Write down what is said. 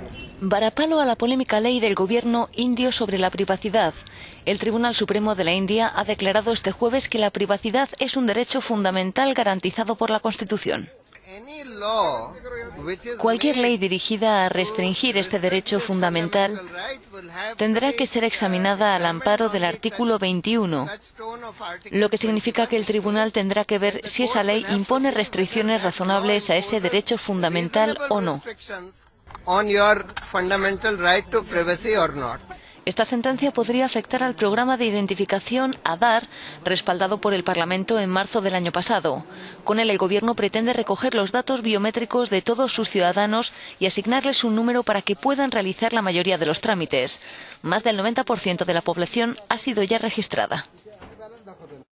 Varapalo a la polémica ley del gobierno indio sobre la privacidad. El Tribunal Supremo de la India ha declarado este jueves que la privacidad es un derecho fundamental garantizado por la Constitución. Cualquier ley dirigida a restringir este derecho fundamental tendrá que ser examinada al amparo del artículo 21, lo que significa que el tribunal tendrá que ver si esa ley impone restricciones razonables a ese derecho fundamental o no. Esta sentencia podría afectar al programa de identificación Aadhaar, respaldado por el Parlamento en marzo del año pasado. Con él, el Gobierno pretende recoger los datos biométricos de todos sus ciudadanos y asignarles un número para que puedan realizar la mayoría de los trámites. Más del 90% de la población ha sido ya registrada.